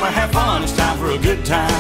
wanna have fun, it's time for a good time.